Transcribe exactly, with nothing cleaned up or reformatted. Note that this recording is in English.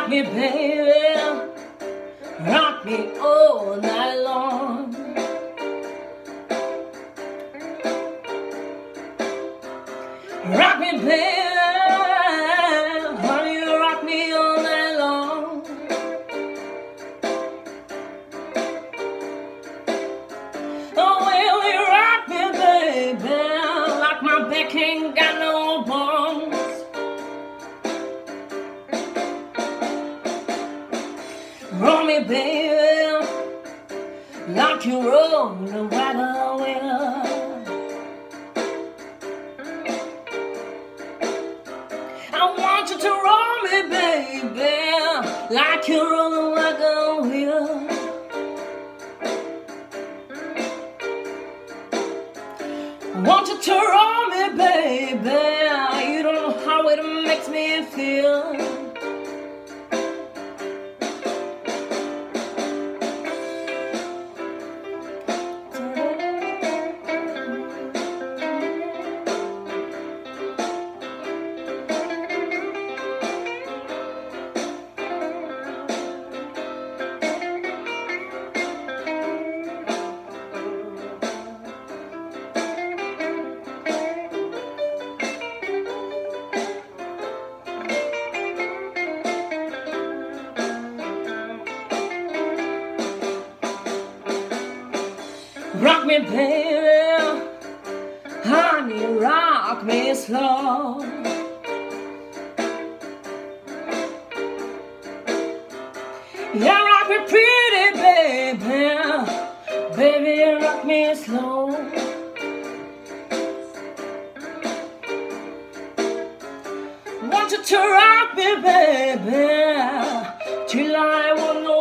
me, baby, rock me all night long. Rock me, baby, honey, rock me all night long. Oh, will you rock me, baby, like my back ain't got no bones. Roll me, baby, like you roll the wagon wheel. I want you to roll me, baby, like you roll the wagon wheel. I want you to roll me, baby, you don't know how it makes me feel. Rock me, baby, honey, rock me slow. Yeah, rock me pretty, baby, baby, rock me slow. Want you to rock me, baby, till I won't know